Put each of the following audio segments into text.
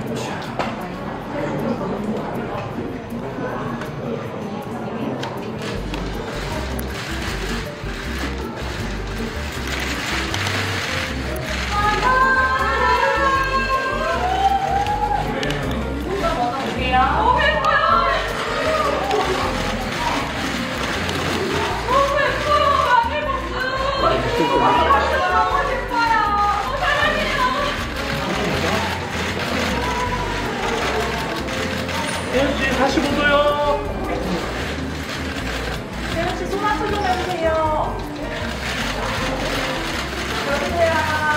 혜연씨 45도요. 혜연씨 소마트 좀 해주세요. 여보세요.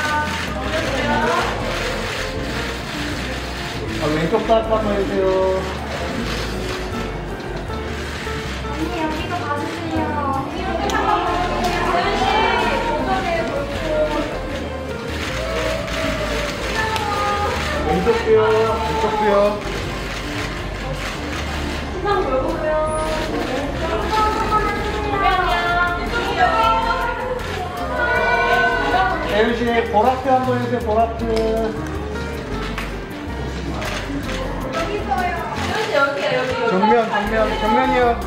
왼쪽 다트 한번 해주세요. 언니 여기도 봐주세요. 이렇게 한번 봐주세요. 혜연씨 도전해 볼고. 왼쪽 뼈, 왼쪽 뼈. 시선 볼고요. 혜연씨 보라트 한번 해주세요. 보라트. 여기 있어요. 혜연씨 여기야 여기. 정면이요.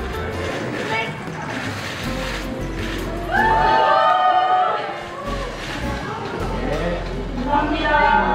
감사합니다.